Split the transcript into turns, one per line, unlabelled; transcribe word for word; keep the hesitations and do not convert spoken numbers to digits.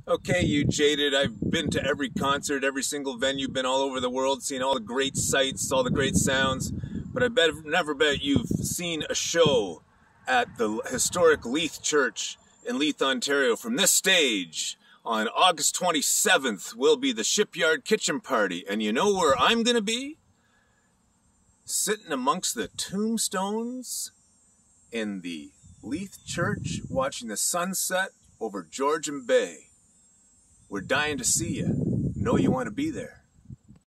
Okay, you jaded. I've been to every concert, every single venue, been all over the world, seen all the great sights, all the great sounds. But I bet never bet you've seen a show at the historic Leith Church in Leith, Ontario. From this stage, on August twenty-seventh, will be the Shipyard Kitchen Party. And you know where I'm going to be? Sitting amongst the tombstones in the Leith Church, watching the sunset over Georgian Bay. We're dying to see you. Know you want to be there.